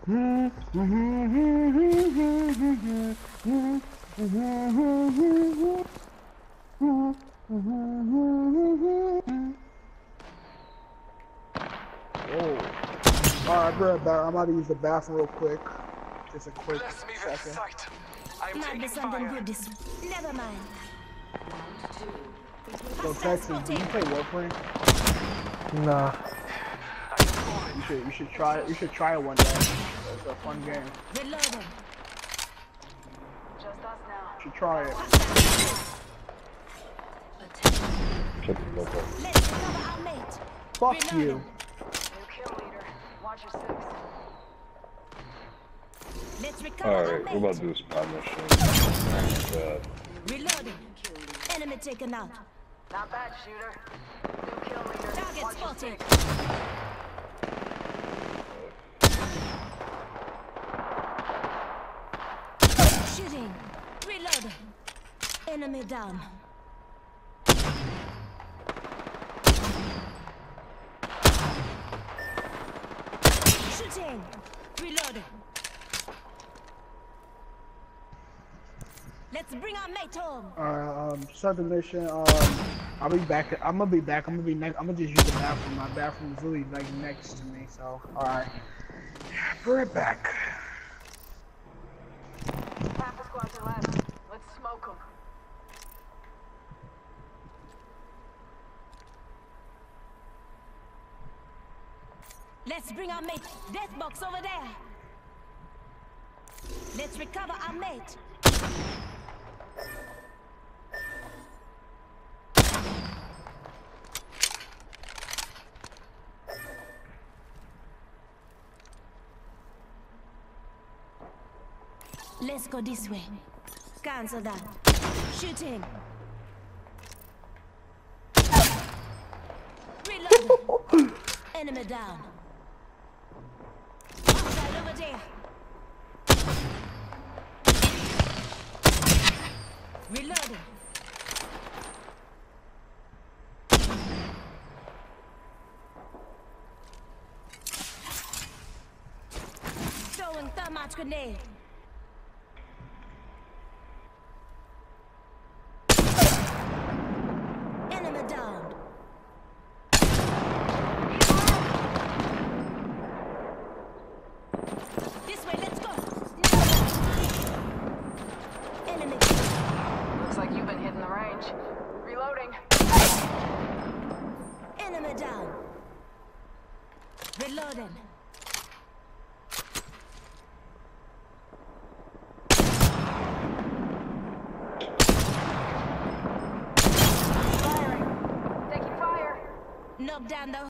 Alright, bro, I'm about to use the bathroom real quick. Just a quick second. Might be something good this. Never mind. So Texas, do you play Warframe? Nah. You should try it. You should try it one day. It's a fun game. Reloading. You should try it. Let's cover our mate. Fuck you. New kill leader. Watch your six. Let's recover Alright, our we're mate. about to do a spot mission. Reloading. Enemy taken out. Not bad, shooter. New kill leader. Target Watch your spotted. six. Shooting. Reloading. Enemy down. Shooting. Reloading. Let's bring our mate home. Alright, start the mission. I'll be back. I'm gonna be back. I'm gonna just use the bathroom. My bathroom is really like next to me. So, alright. Be right back. Half the squads are left. Let's smoke them. Let's bring our mate. Death box over there. Let's recover our mate. Let's go this way. Cancel that. Shooting. Reloading. Enemy down. Outside over there. Reloading. Throwing thermite grenade. Enemy down. This way, let's go. Enemy. Looks like you've been hitting the range. Reloading. Enemy down. Reloading. Firing. Taking fire. Knock down the